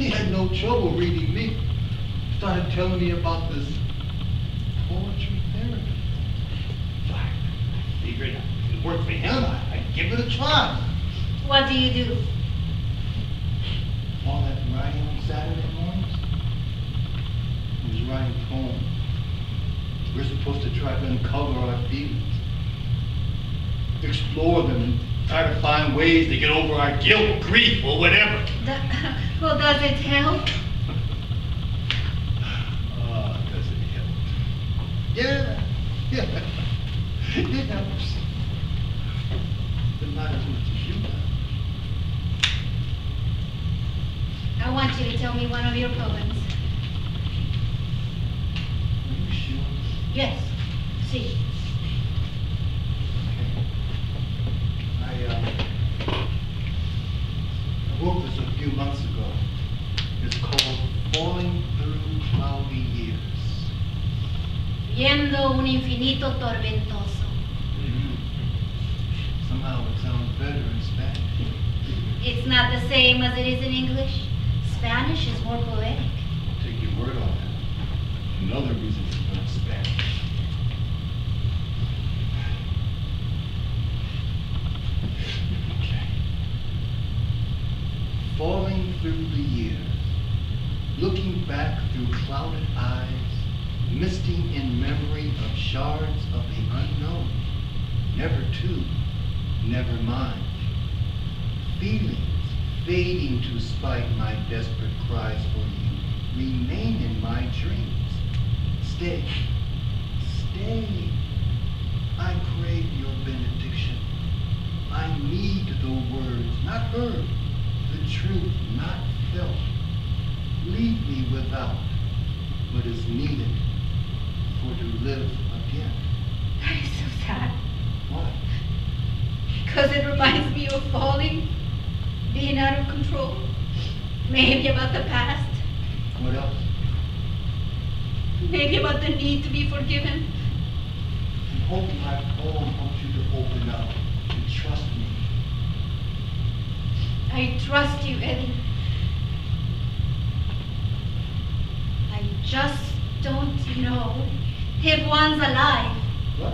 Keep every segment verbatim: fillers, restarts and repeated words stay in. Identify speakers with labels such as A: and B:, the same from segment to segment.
A: He had no trouble reading me. Started telling me about this poetry therapy. So I figured if it worked for him, I'd give it a try.
B: What do you do?
A: All that writing on Saturday mornings, he was writing poems. We're supposed to try to uncover our feelings, explore them, and try to find ways to get over our guilt, grief, or whatever.
B: That, well, does it help?
A: Ah, uh, does it help? Yeah, yeah, it helps. But not as much as you do.
B: I want you to tell me one of your poems.
A: Are you sure?
B: Yes. See.
A: Okay. I, uh, I wrote this a few months ago. It's called Falling Through Cloudy Years.
B: Viendo un infinito tormentoso.
A: Mm-hmm. Somehow it sounds better in Spanish.
B: It's not the same as it is in English. Spanish is more poetic.
A: I'll take your word on that. Another reason to learn Spanish. Okay. Falling through the years, looking back through clouded eyes, misting in memory of shards of the unknown, never to, never mind. Feelings fading to spite my desperate cries for you, remain in my dreams. Stay, stay. I crave your benediction. I need the words, not heard, the truth not felt. Leave me without what is needed for to live again.
B: That is so sad.
A: Why?
B: Because it reminds me of falling, being out of control, maybe about the past,
A: What else?
B: maybe about the need to be forgiven.
A: I hope my poem helps you to open up, to trust me.
B: I trust you, Eddie. I just don't know if one's alive.
A: What?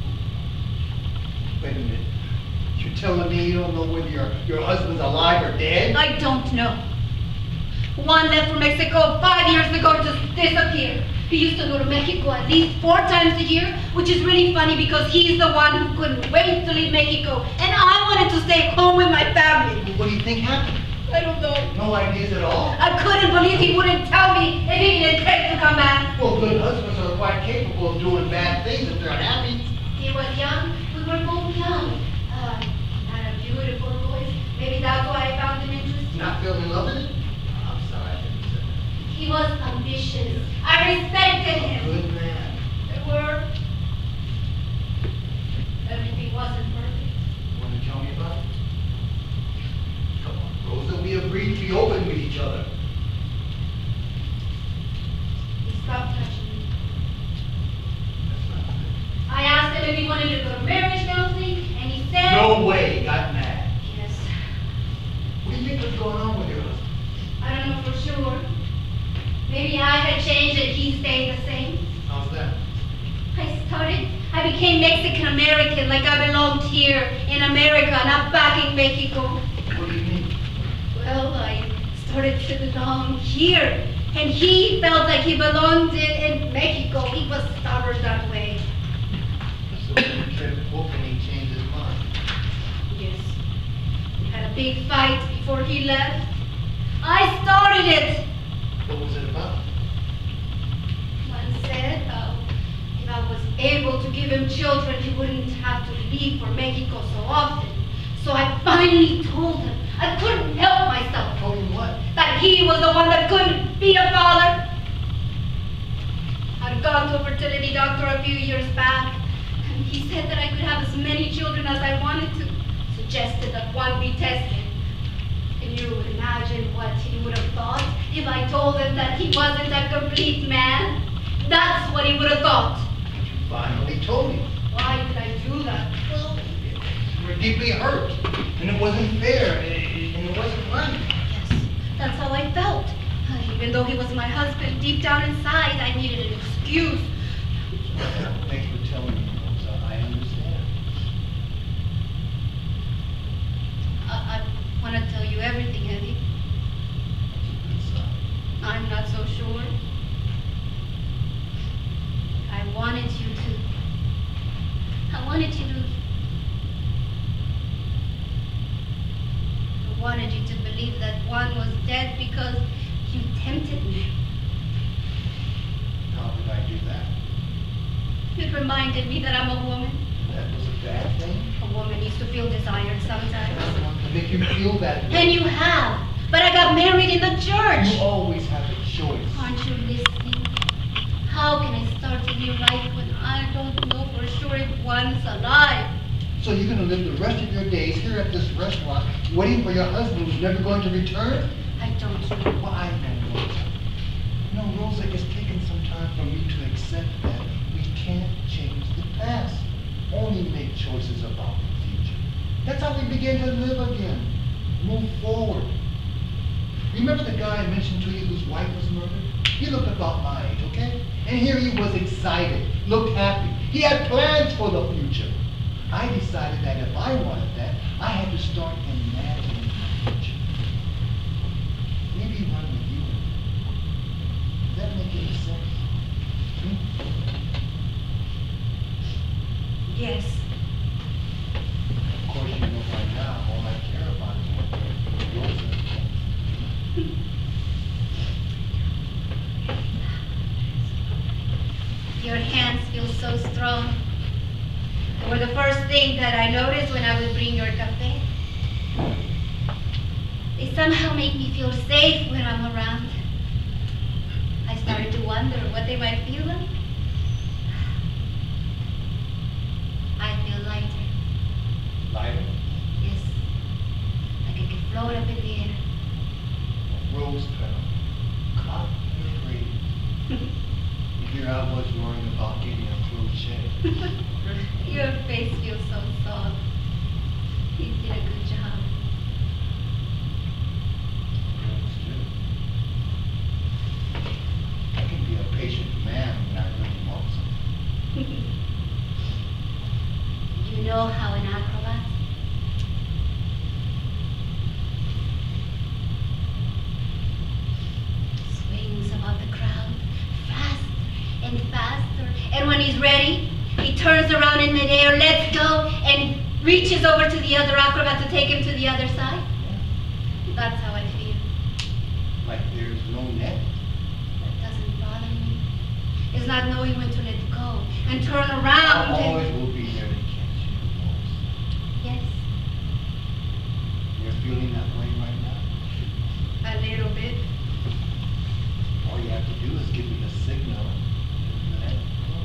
A: Wait a minute. You're telling me you don't know whether your, your husband's alive or dead?
B: I don't know. One left for Mexico five years ago, just disappeared. He used to go to Mexico at least four times a year, which is really funny because he's the one who couldn't wait to leave Mexico. And I wanted to stay home with my family.
A: What do you think happened?
B: I don't know.
A: No ideas at all?
B: I couldn't believe he wouldn't tell me if he didn't take to come back.
A: Well, good husbands are quite capable of doing bad things if they're unhappy.
B: He was young. We were both young. Uh, not a beautiful voice. Maybe that's why I found him interesting.
A: Not feeling in love with it? I'm sorry, I didn't say that.
B: He was ambitious. I respected him.
A: Good man.
B: There were. Everything wasn't perfect.
A: You want to tell me about it? Come on, Rosa, we agreed to be open with each other.
B: He stopped touching me.
A: That's not good.
B: I asked him if he wanted to go to marriage counseling, and he said...
A: No way, he got mad.
B: Yes.
A: What do you think was going on with your husband?
B: I don't know for sure. Maybe I had changed and he stayed the same.
A: How's that?
B: I started, I became Mexican-American, like I belonged here in America, not back in Mexico.
A: What do you mean?
B: Well, I started to belong here, and he felt like he belonged in, in Mexico. He was stubborn that way.
A: So you kept hoping he changed his mind.
B: Yes. We had a big fight before he left. I started it.
A: What was it about?
B: One said how if I was able to give him children, he wouldn't have to leave for Mexico so often. So I finally told him. I couldn't help myself.
A: Told him what?
B: That he was the one that couldn't be a father. I'd gone to a fertility doctor a few years back, and he said that I could have as many children as I wanted to. Suggested that one be tested. Can you imagine what he would have thought if I told him that he wasn't a complete man? That's what he would have thought.
A: But you finally told me.
B: Why did I do that? Well,
A: You were deeply hurt, and it wasn't fair, and it wasn't right.
B: yes, that's how I felt. Even though he was my husband, deep down inside, I needed an excuse.
A: Thanks for telling me, Rosa. I understand.
B: I, I want to tell you everything, Eddie.
A: That's a good sign.
B: I'm not so sure. I wanted you to. I wanted you to. I wanted you to believe that Juan was dead because you tempted me.
A: How did I do that?
B: It reminded me that I'm a woman.
A: That was a bad thing?
B: A woman needs to feel desired sometimes.
A: I want to make you feel that way.
B: And you have. But I got married in the church.
A: You always have a choice.
B: Aren't you listening? How can I start to be right when I don't know for sure if Juan's alive?
A: So you're going to live the rest of your days here at this restaurant waiting for your husband who's never going to return?
B: I don't know.
A: Well, I know, Rosa. You know, Rosa, it's taken some time for me to accept that we can't change the past, only make choices about the future. That's how we begin to live again, move forward. Remember the guy I mentioned to you whose wife was murdered? He looked about my age, okay? And here he was excited, looked happy. He had plans for the future. I decided that if I wanted that, I had to start imagining the future. Maybe run with you. Does that make any sense? Hmm?
B: Yes.
A: Of course, you know by now all I care about is what Rosa.
B: Your hands feel so strong. They were the first thing that I noticed when I would bring your cafe. They somehow make me feel safe when I'm around. I started to wonder what they might feel like. I feel lighter.
A: Lighter?
B: Yes. Like I could float up in the air.
A: Rose petal. Caught in the breeze. Here I was worrying about getting a crochet.
B: Your face feels so soft. You did a good job.
A: Rose, too. I can be a patient man when I really want something.
B: You know how an acrobat swings above the crowd, faster and faster, and when he's ready, he turns around in midair, lets go, and reaches over to the other acrobat to take him to the other side.
A: Yeah.
B: That's how I feel.
A: Like there's no net.
B: That doesn't bother me. It's not knowing when to let go and turn
A: I
B: around.
A: always
B: And...
A: will be there to catch you, Rose.
B: Yes,
A: You're feeling that way right now?
B: a little bit.
A: All you have to do is give me the signal and let go.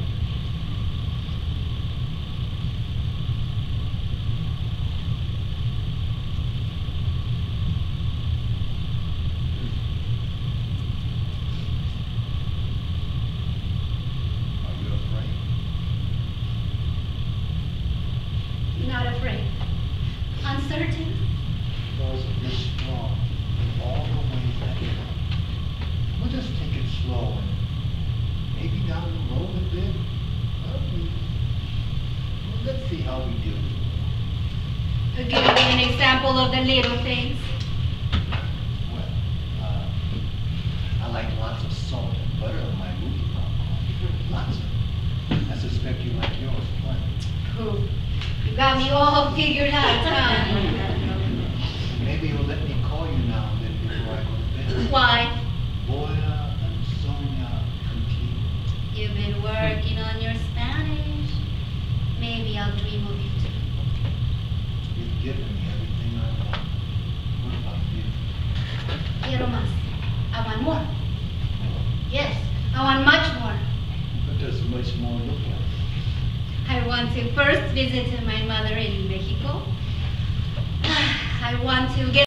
A: Are you afraid?
B: Not afraid. Uncertain.
A: Rosa, you're strong in all the ways that you are. We'll just take it slow and maybe down the road a bit. Well, we, well, let's see how we do.
B: To give me an example of the little things.
A: Well, uh, I like lots of salt and butter on my movie popcorn. Lots of it. I suspect you like yours plenty.
B: Pooh. You got me all figured out, huh?
A: Maybe you'll let me call you now and then before I go to bed.
B: Why?
A: Boya and Sonia contigo.
B: You've been working on your Spanish. Maybe I'll dream of you too.
A: You've given me everything I want. What about you?
B: Quiero más. I want more. Yes, I want much more.
A: What does much more look like?
B: I want to first visit my mother in Mexico. I want to get